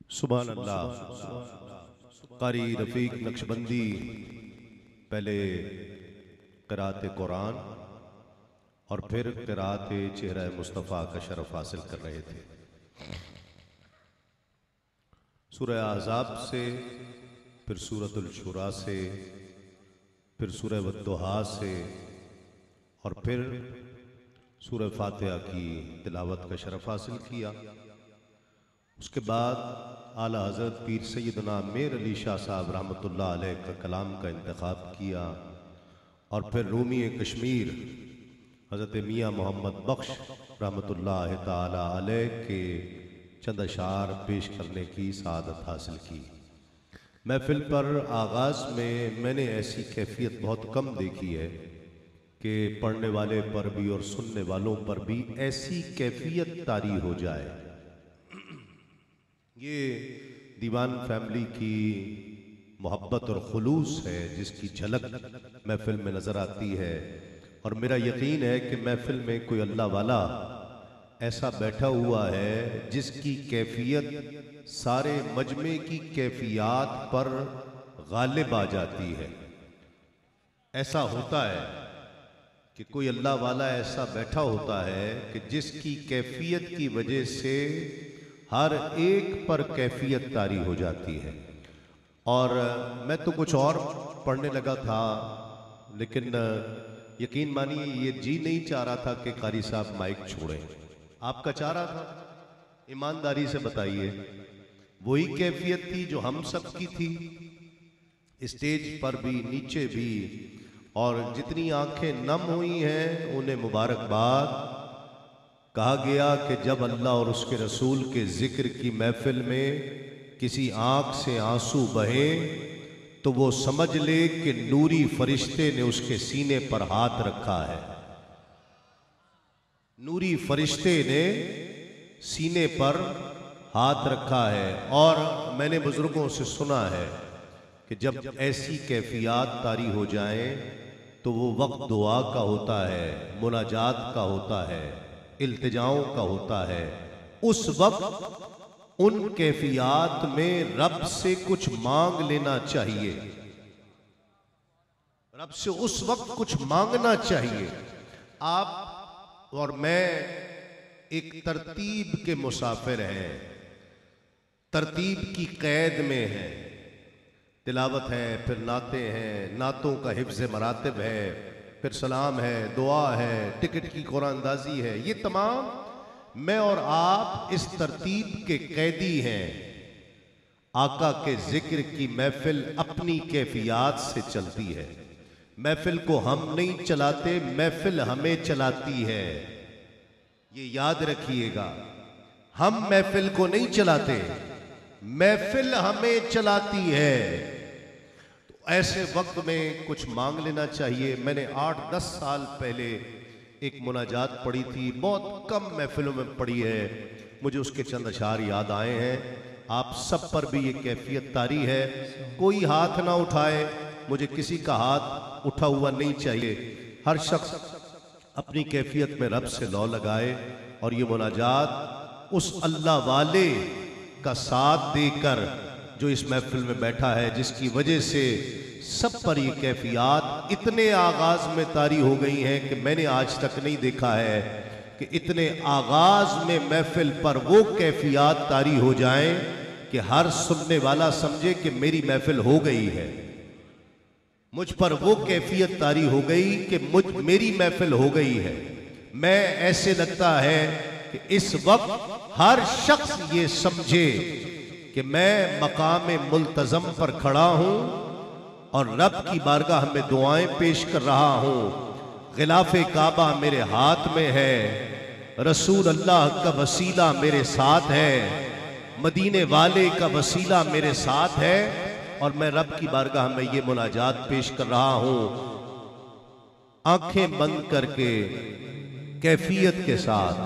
सुभान अल्लाह। कारी रफ़ीक नक्शबंदी पहले क़िराअत कुरान और फिर क़िराअत चेहरा मुस्तफ़ा का शरफ हासिल कर रहे थे। सूरह अहज़ाब से, फिर सूरतुल शुरा से, फिर सूरह वद्दुहा से और फिर सूरह फातिहा की तिलावत का शरफ हासिल किया। उसके बाद आला हज़रत पीर सैयदना मेर अली शाह साहब रहमतुल्लाह अलैह का कलाम का इंतखाब किया और फिर रूमी कश्मीर हज़रत मियाँ मोहम्मद बख्श रहमतुल्लाह ताला अलैह के चंद अशार पेश करने की सआदत हासिल की। महफिल पर आगाज़ में मैंने ऐसी कैफियत बहुत कम देखी है कि पढ़ने वाले पर भी और सुनने वालों पर भी ऐसी कैफियत तारी हो जाए। ये दीवान फैमिली की मोहब्बत और खुलूस है जिसकी झलक महफिल में नज़र आती है। और मेरा यकीन है कि महफिल में कोई अल्लाह वाला ऐसा बैठा हुआ है जिसकी कैफियत सारे मजमे की कैफियत पर गालिब आ जाती है। ऐसा होता है कि कोई अल्लाह वाला ऐसा बैठा होता है कि जिसकी कैफियत की वजह से हर एक पर कैफियत तारी हो जाती है। और मैं तो कुछ और पढ़ने लगा था, लेकिन यकीन मानिए ये जी नहीं चाह रहा था कि कारी साहब माइक छोड़ें। आपका चाह रहा था? ईमानदारी से बताइए। वही कैफियत थी जो हम सब की थी, स्टेज पर भी, नीचे भी। और जितनी आंखें नम हुई हैं उन्हें मुबारकबाद। कहा गया कि जब अल्लाह और उसके रसूल के जिक्र की महफिल में किसी आंख से आंसू बहे तो वो समझ ले कि नूरी फरिश्ते ने उसके सीने पर हाथ रखा है। नूरी फरिश्ते ने सीने पर हाथ रखा है। और मैंने बुजुर्गों से सुना है कि जब ऐसी कैफियत तारी हो जाए तो वो वक्त दुआ का होता है, मुनाजात का होता है, इल्तिजाओं का होता है। उस वक्त उन कैफियत में रब से कुछ मांग लेना चाहिए। रब से उस वक्त कुछ मांगना चाहिए। आप और मैं एक तरतीब के मुसाफिर हैं, तरतीब की कैद में हैं। तिलावत है, फिर नाते हैं, नातों का हिफ्ज़ मरातिब है, फिर सलाम है, दुआ है, टिकट की कुरानदाजी है। ये तमाम मैं और आप इस तरतीब के कैदी हैं। आका के जिक्र की महफिल अपनी कैफियत से चलती है। महफिल को हम नहीं चलाते, महफिल हमें चलाती है। ये याद रखिएगा, हम महफिल को नहीं चलाते, महफिल हमें चलाती है। तो ऐसे वक्त में कुछ मांग लेना चाहिए। मैंने 8-10 साल पहले एक मुनाजात पढ़ी थी, बहुत कम महफिलों में पढ़ी है, मुझे उसके चंद अशार याद आए हैं। आप सब पर भी ये कैफियत तारी है। कोई हाथ ना उठाए, मुझे किसी का हाथ उठा हुआ नहीं चाहिए। हर शख्स अपनी कैफियत में रब से लौ लगाए और ये मुनाजात उस अल्लाह वाले का साथ देकर जो इस महफिल में बैठा है, जिसकी वजह से सब पर ये कैफियत इतने आगाज में तारी हो गई हैं कि मैंने आज तक नहीं देखा है कि इतने आगाज में महफिल पर वो कैफियत तारी हो जाए कि हर सुनने वाला समझे कि मेरी महफिल हो गई है। मुझ पर वो कैफियत तारी हो गई कि मेरी महफिल हो गई है। मैं ऐसे लगता है कि इस वक्त हर शख्स ये समझे कि मैं मकाम मुल्तज़म पर खड़ा हूं और रब की बारगाह में दुआएं पेश कर रहा हूं। गिलाफे काबा मेरे हाथ में है, रसूल अल्लाह का वसीला मेरे साथ है, मदीने वाले का वसीला मेरे साथ है और मैं रब की बारगाह में ये मुनाजात पेश कर रहा हूं, आंखें बंद करके कैफियत के साथ।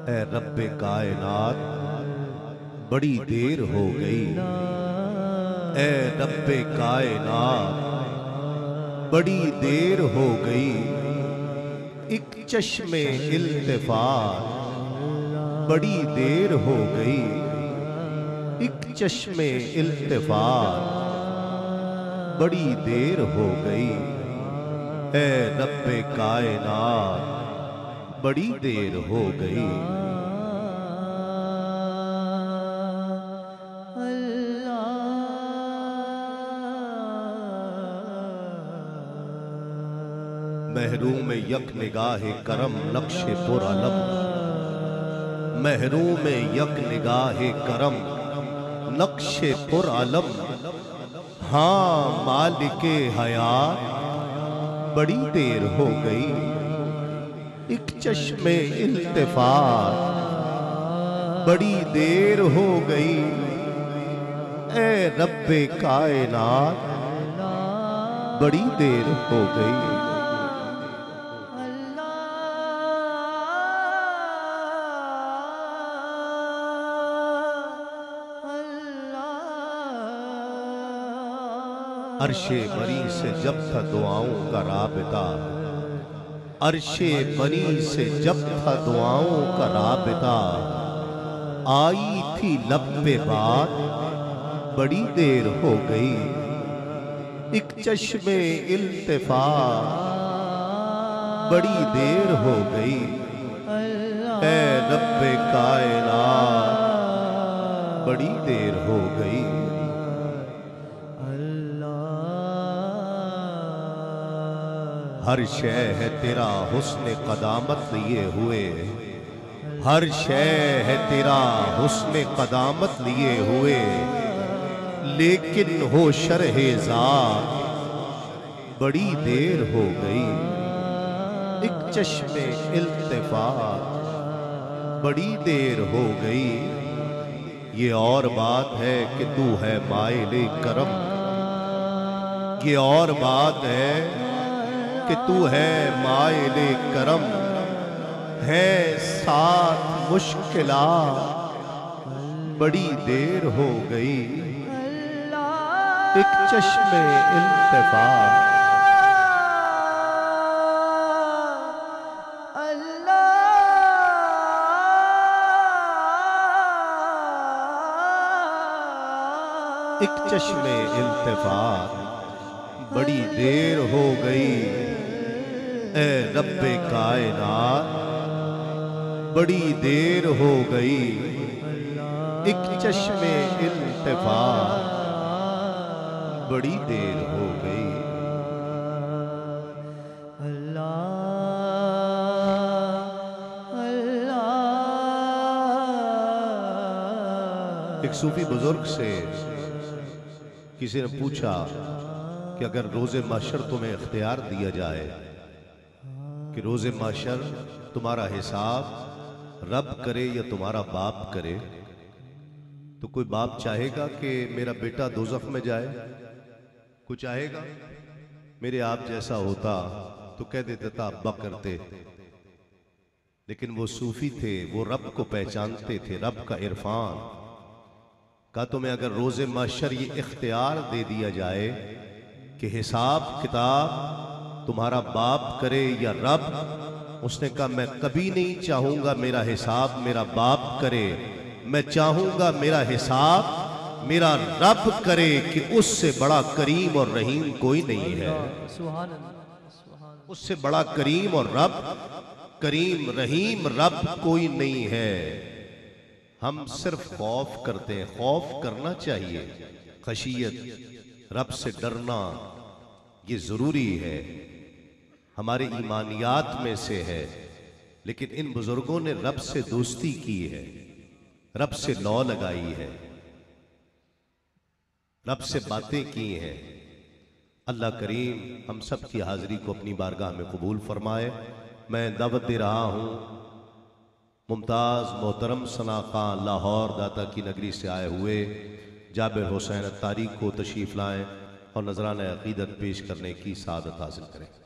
ए रब्बे कायनात बड़ी देर हो गई, ए रब्बे कायनात बड़ी देर हो गई। एक चश्मे इल्तिफात बड़ी देर हो गई, एक चश्मे इल्तिफात बड़ी देर हो गई। ए रब्बे कायनात बड़ी देर हो गई। महरूम यक निगाहे करम नक्शे पुरअलम, महरूम यक निगाहे करम नक्शे पुरअलम। हाँ मालिके हयात बड़ी देर हो गई, एक चश्मे इल्तिफात बड़ी देर हो गई। ए रब्बे कायनात बड़ी देर हो गई। अर्शे बरी से जब था दुआओं का राबिता, अर्शे बरी से जब था दुआओं का राबिता। आई थी लब पे बात बड़ी देर हो गई, एक चश्मे इल्तिफात बड़ी देर हो गई। ऐ रब्बे कायनात बड़ी देर हो गई। हर शय है तेरा हुस्न कदामत लिए हुए, हर शय है तेरा हुस्न कदामत लिए हुए। लेकिन हो शरहे ज़ात बड़ी देर हो गई, एक चश्मे इल्तिफात बड़ी देर हो गई। ये और बात है कि तू है माइले करम, ये और बात है कि तू है माइले करम। है साथ मुश्किलात बड़ी देर हो गई, एक चश्मे इल्तिफात एक चश्मे इल्तिफात बड़ी देर हो गई। ए रब्बे कायनात बड़ी देर हो गई, एक चश्मे इल्तिफात बड़ी देर हो गई। एक सूफी बुजुर्ग से किसी ने पूछा कि अगर रोज़े महशर तुम्हें इख्तियार दिया जाए कि रोज़े महशर तुम्हारा हिसाब रब करे या तुम्हारा बाप करे, तो कोई बाप चाहेगा कि मेरा बेटा दोज़ख में जाए? कोई चाहेगा? मेरे आप जैसा होता तो कह देता था अब्बा करते। लेकिन वो सूफी थे, वो रब को पहचानते थे, रब का इरफान। कहा तुम्हें अगर रोज़े महशर ये इख्तियार दे दिया जाए कि हिसाब किताब तुम्हारा बाप करे या रब, उसने कहा मैं कभी नहीं चाहूंगा मेरा हिसाब मेरा बाप करे, मैं चाहूंगा मेरा हिसाब मेरा रब करे कि उससे बड़ा करीम और रहीम कोई नहीं है। उससे बड़ा करीम और रब, करीम रहीम रब कोई नहीं है। हम सिर्फ खौफ करते हैं, खौफ करना चाहिए, खशियत रब से डरना ये जरूरी है, हमारे ईमानियात में से है। लेकिन इन बुजुर्गों ने रब से दोस्ती की है, रब से लौ लगाई है, रब से बातें की हैं। अल्लाह करीम हम सब की हाजिरी को अपनी बारगाह में कबूल फरमाए। मैं दावत दे रहा हूँ मुमताज़ मोहतरम सना खान लाहौर दाता की नगरी से आए हुए जाबिर हुसैन तारीख को तशरीफ़ लाएँ और नजराना अक़ीदत पेश करने की सादत हासिल करें।